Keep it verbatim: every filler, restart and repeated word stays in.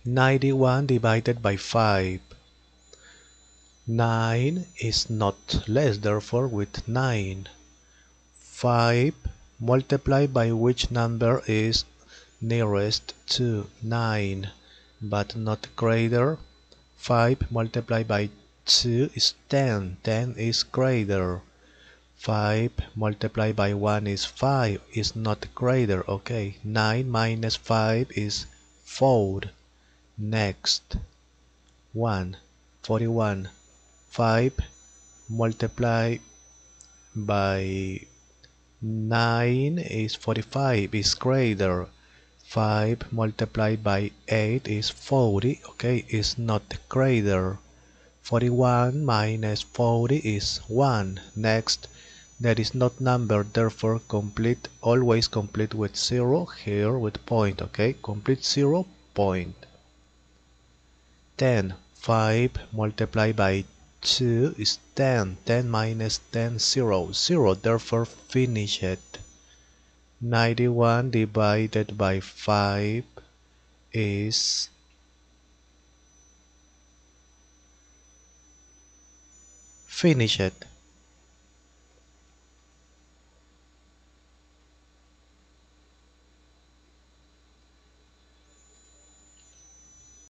ninety-one divided by five. nine is not less, therefore with nine. five multiplied by which number is nearest to nine, but not greater. five multiplied by two is ten. ten is greater. five multiplied by one is five, is not greater. Okay, nine minus five is four. Next, one, forty-one. five multiplied by nine is forty-five, is greater. five multiplied by eight is forty, okay, is not greater. forty-one minus forty is one. Next, that is not number, therefore complete, always complete with zero, here with point, okay, complete zero, point. ten. five multiplied by two is ten. ten minus ten, zero. zero, therefore finish it. ninety-one divided by five is finish it.